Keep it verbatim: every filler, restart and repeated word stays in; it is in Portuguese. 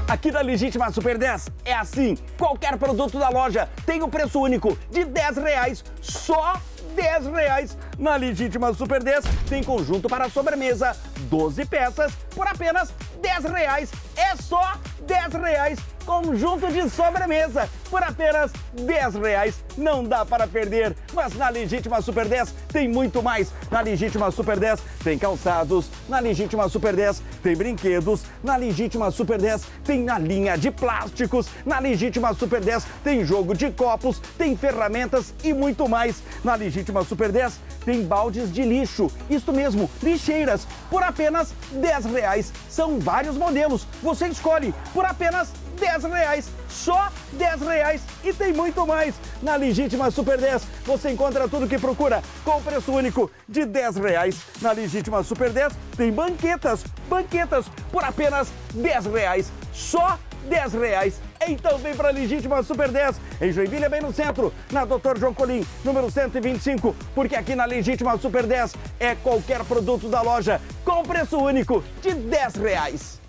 Aqui na Legítima Super dez é assim, qualquer produto da loja tem o preço único de dez reais, só dez reais. Na Legítima Super dez tem conjunto para sobremesa, doze peças por apenas dez reais. É só dez reais. Conjunto de sobremesa por apenas dez reais. Não dá para perder, mas na Legítima Super dez tem muito mais. Na Legítima Super dez tem calçados, na Legítima Super dez tem brinquedos, na Legítima Super dez tem na linha de plásticos, na Legítima Super dez tem jogo de copos, tem ferramentas e muito mais. Na Legítima Super dez tem baldes de lixo, isto mesmo, lixeiras, por apenas dez reais. São vários modelos, você escolhe por apenas dez reais, só dez reais, e tem muito mais. Na Legítima Super dez você encontra tudo que procura com preço único de dez reais. Na Legítima Super dez tem banquetas, banquetas por apenas dez reais, só dez reais. Então vem para a Legítima Super dez, em Joinville, bem no centro, na doutor João Colim, número cento e vinte e cinco, porque aqui na Legítima Super dez é qualquer produto da loja com preço único de dez reais.